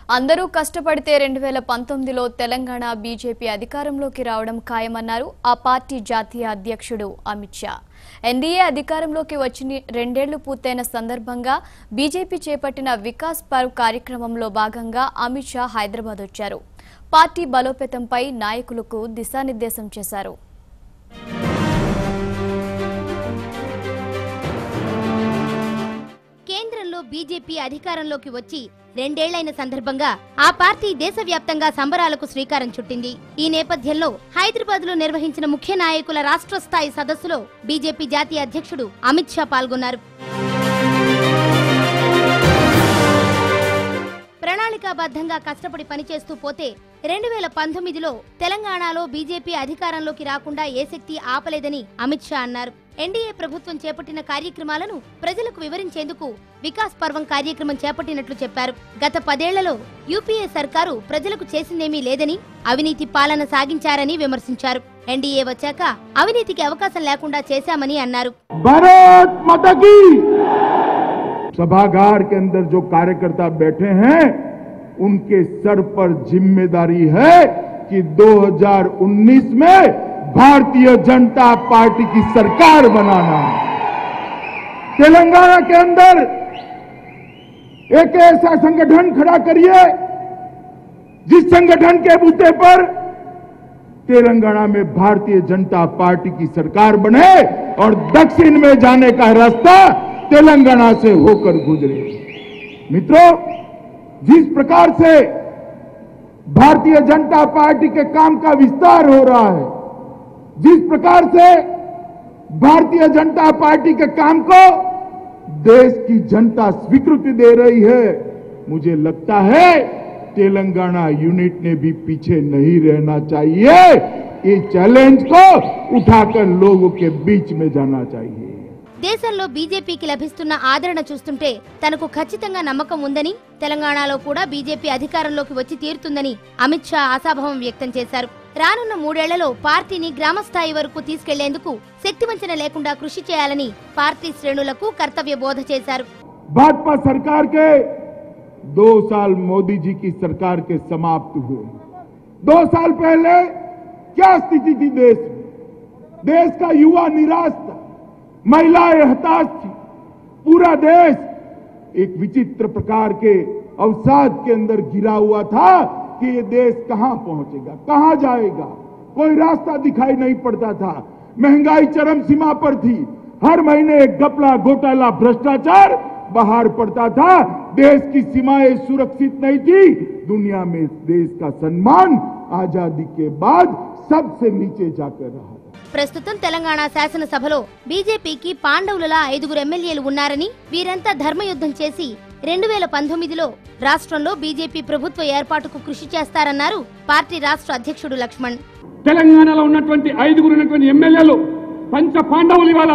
అందరూ కష్టపడితే 2019లో తెలంగాణ బీజేపీ అధికారంలోకి రావడం ఖాయమన్నారు ఆ పార్టీ జాతీయ అధ్యక్షుడు అమిత్ షా. ఎన్డీఏ అధికారంలోకి వచ్చి రెండేళ్లు పూర్తయిన సందర్భంగా బీజేపీ చేపట్టిన వికాస్ పర్వ్ కార్యక్రమంలో భాగంగా అమిత్ షా హైదరాబాద్ వచ్చారు. పార్టీ బలోపేతంపై నాయకులకు దిశానిర్దేశం చేశారు. కేంద్రంలో బీజేపీ అధికారంలోకి వచ్చి రెండేళ్లైన సందర్భంగా ఆ పార్టీ దేశవ్యాప్తంగా సంబరాలకు శ్రీకారం చుట్టింది. ఈ నేపథ్యంలో హైదరాబాద్ లో నిర్వహించిన ముఖ్య నాయకుల రాష్ట్ర స్థాయి సదస్సులో బీజేపీ జాతీయ అధ్యక్షుడు అమిత్ షా పాల్గొన్నారు. ప్రణాళికాబద్ధంగా కష్టపడి పనిచేస్తూ పోతే 2019లో తెలంగాణలో బీజేపీ అధికారంలోకి రాకుండా ఏ శక్తి ఆపలేదని అమిత్ షా అన్నారు. ఎన్డీఏ ప్రభుత్వం చేపట్టిన కార్యక్రమాలను ప్రజలకు వివరించేందుకు వికాస్ పర్వం కార్యక్రమం చేపట్టినట్లు చెప్పారు. గత 10 ఏళ్లలో యూపీఏ సర్కారు ప్రజలకు చేసిందేమీ లేదని, అవినీతి పాలన సాగించారని విమర్శించారు. ఎన్డీఏ వచ్చాక అవినీతికి అవకాశం లేకుండా చేశామని అన్నారు. भारत माता की सभागार के अंदर जो कार्यकर्ता बैठे हैं उनके सर पर जिम्मेदारी है कि 2019 में भारतीय जनता पार्टी की सरकार बनाना। तेलंगाना के अंदर एक ऐसा संगठन खड़ा करिए जिस संगठन के बूते पर तेलंगाना में भारतीय जनता पार्टी की सरकार बने और दक्षिण में जाने का रास्ता तेलंगाना से होकर गुजरे। मित्रों, जिस प्रकार से भारतीय जनता पार्टी के काम का विस्तार हो रहा है, जिस प्रकार से भारतीय जनता पार्टी के काम को देश की जनता स्वीकृति दे रही है, मुझे लगता है तेलंगाना यूनिट ने भी पीछे नहीं रहना चाहिए। ये चैलेंज को उठाकर लोगों के बीच में जाना चाहिए. దేశంలో బీజేపీకి లభిస్తున్న ఆదరణ చూస్తుంటే తనకు ఖచ్చితంగా నమ్మకం ఉందని, తెలంగాణలో కూడా బీజేపీ అధికారంలోకి వచ్చి తీరుతుందని అమిత్ షా ఆశాభావం వ్యక్తం చేశారు. రానున్న 3 ఏళ్లలో పార్టీని గ్రామస్థాయి వరకు తీసుకెళ్లేందుకు శక్తివంచన లేకుండా కృషి చేయాలని పార్టీ శ్రేణులకు కర్తవ్య బోధ చేశారు. भाजपा सरकार के 2 साल मोदी जी की सरकार के समाप्त हुए। 2 साल पहले क्या स्थिति थी देश में? देश का युवा निराश था, महिलाएं हताश थी, पूरा देश एक विचित्र प्रकार के अवसाद के अंदर घिरा हुआ था कि ये देश कहां पहुंचेगा, कहां जाएगा, कोई रास्ता दिखाई नहीं पड़ता था। महंगाई चरम सीमा पर थी, हर महीने एक घपला घोटाला भ्रष्टाचार बाहर पड़ता था, देश की सीमाएं सुरक्षित नहीं थी, दुनिया में देश का सम्मान आजादी के बाद सबसे नीचे जाकर रहा. ప్రస్తుతం తెలంగాణ శాసనసభలో బీజేపీకి పాండవులలా 5 ఎమ్మెల్యేలు ఉన్నారని, వీరంతా ధర్మయుద్ధం చేసి 2019లో రాష్ట్రంలో బీజేపీ ప్రభుత్వ ఏర్పాటుకు కృషి చేస్తారన్నారు పార్టీ రాష్ట్ర అధ్యక్షుడు లక్ష్మణ్. తెలంగాణలో ఉన్నటువంటి 5 ఎమ్మెల్యేలు పంచ పాండవులు ఇవాళ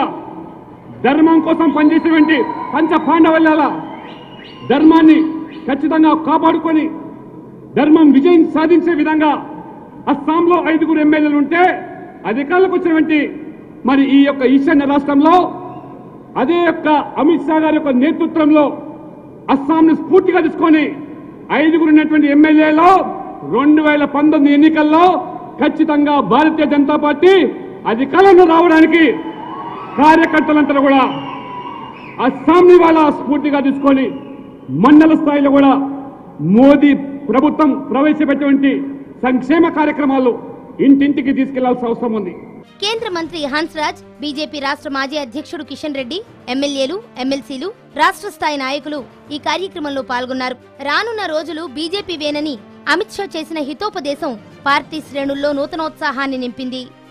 ధర్మం కోసం పనిచేసేటువంటి పంచ పాండవుల ధర్మాన్ని ఖచ్చితంగా కాపాడుకొని ధర్మం విజయం సాధించే విధంగా అస్సాంలో 5 ఎమ్మెల్యేలు ఉంటే అధికారులకు వచ్చినటువంటి మరి ఈ యొక్క ఈశాన్య రాష్ట్రంలో అదే యొక్క అమిత్ షా గారి యొక్క నేతృత్వంలో అస్సాంను స్ఫూర్తిగా తీసుకొని 5 ఉన్నటువంటి ఎమ్మెల్యేలో 2019 ఎన్నికల్లో ఖచ్చితంగా భారతీయ జనతా పార్టీ అధికారంలో రావడానికి కార్యకర్తలంతా కూడా అస్సాంని వాళ్ళ స్ఫూర్తిగా తీసుకొని మండల స్థాయిలో కూడా మోదీ ప్రభుత్వం ప్రవేశపెట్టినటువంటి సంక్షేమ కార్యక్రమాలు ఇంటింటికి తీసుకెళ్లాల్సిన అవసరం ఉంది. కేంద్ర మంత్రి హన్స్ రాజ్, బీజేపీ రాష్ట్ర మాజీ అధ్యక్షుడు కిషన్ రెడ్డి, ఎమ్మెల్యేలు, ఎమ్మెల్సీలు, రాష్ట్ర స్థాయి నాయకులు ఈ కార్యక్రమంలో పాల్గొన్నారు. రానున్న రోజులు బీజేపీ వేనని అమిత్ షా చేసిన హితోపదేశం పార్టీ శ్రేణుల్లో నూతనోత్సాహాన్ని నింపింది.